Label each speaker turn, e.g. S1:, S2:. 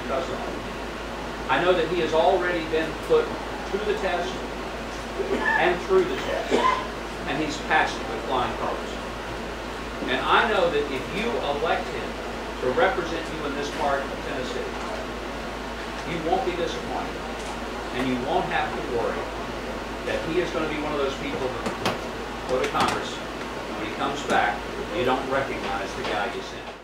S1: Kustoff. I know that he has already been put to the test and through the test, and he's passed it with flying colors. And I know that if you elect him to represent you in this part of Tennessee, you won't be disappointed, and you won't have to worry that he is going to be one of those people that go to Congress, when he comes back, you don't recognize the guy you sent.